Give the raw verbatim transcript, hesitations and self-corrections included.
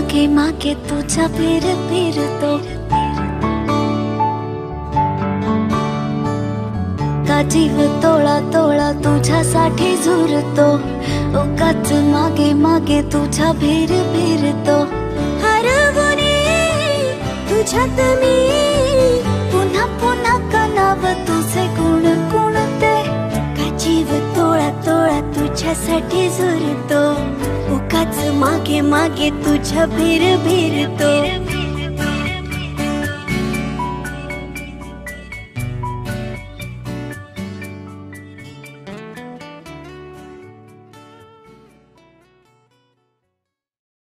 मागे मागे तुझ्या फिर फिरतो, का जीव तोळा तोळा तुझ्यासाठी झुरतो, उगाच मागे मागे तुझ्या फिर फिरतो. हरवणे तुझ्यात मी पुन्हा पुन्हा कनाव तुझे गुण कोणते, का जीव तोळा तोळा तुझ्यासाठी झुरतो, उगाच मागे मागे तुझ्या फिर फिरतो.